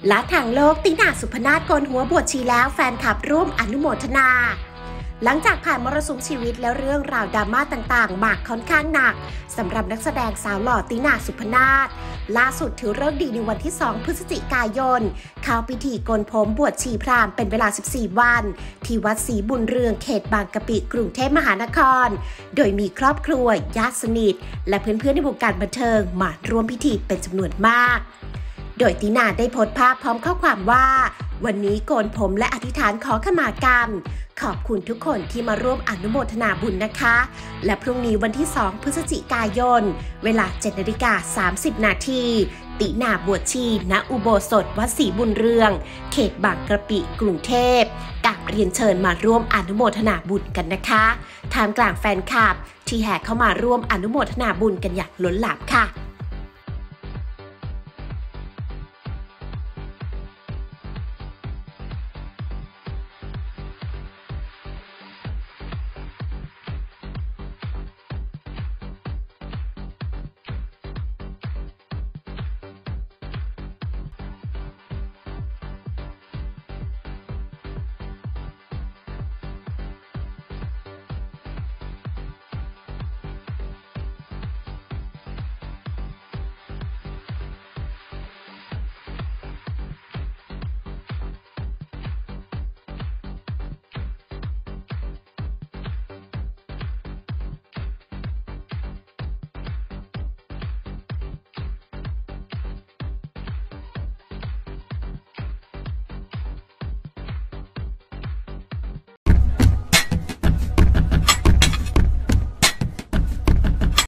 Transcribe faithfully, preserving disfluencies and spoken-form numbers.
และทางโลกตินาสุพนาถโกนหัวบวชชีแล้วแฟนคลับร่วมอนุโมทนาหลังจากผ่านมรสุมชีวิตและเรื่องราวดราม่าต่างๆมากค่อนข้างหนักสำหรับนักแสดงสาวหล่อตินาสุพนาถล่าสุดถือฤกษ์ดีในวันที่สองพฤศจิกายนเข้าพิธีโกนผมบวชชีพราหมณ์เป็นเวลาสิบสี่วันที่วัดศรีบุญเรืองเขตบางกะปิกรุงเทพมหานครโดยมีครอบครัวญาติสนิทและเพื่อนๆในวงการบันเทิงมาร่วมพิธีเป็นจำนวนมากโดยตินาได้โพสต์ภาพพร้อมข้อความว่าวันนี้โกนผมและอธิษฐานขอขมากรรมขอบคุณทุกคนที่มาร่วมอนุโมทนาบุญนะคะและพรุ่งนี้วันที่สองพฤศจิกายนเวลา เจ็ดนาฬิกาสามสิบนาทีตินาบวชชีณอุโบสถวัดศรีบุญเรืองเขตบางกะปิกรุงเทพกราบเรียนเชิญมาร่วมอนุโมทนาบุญกันนะคะท่ามกลางแฟนคลับที่แห่เข้ามาร่วมอนุโมทนาบุญกันอย่างล้นหลามค่ะ